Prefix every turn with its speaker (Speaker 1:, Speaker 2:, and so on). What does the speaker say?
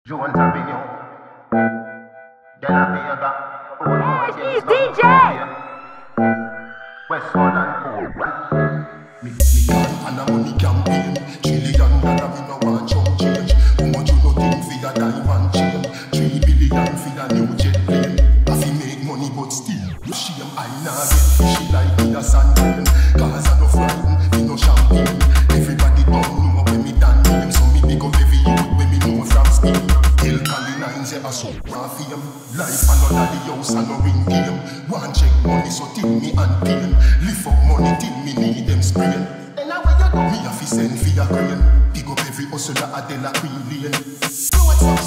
Speaker 1: Jones Avenue, De La Vega,
Speaker 2: He's DJ!
Speaker 1: West Sun and Cool.
Speaker 3: Me can and a money campaign. $1 trillion me no want chunk change. How much you no think for your diamond chain? 3 billion for your new jet plane. I fi make money but still shame I nah get fishy like in a sand rain. Cause I no frightened, me no champagne. Everybody don't know when me done name. So me pick up every youth when me know from Spain. Tell Cali Nines a so fame. Life another the house and no ring game. One check money so till me and pain. Lift up money till me need them sprain. Then away you go. Me a fi send for your grain. Pick up every hustler a De La Queen Lane. Do it so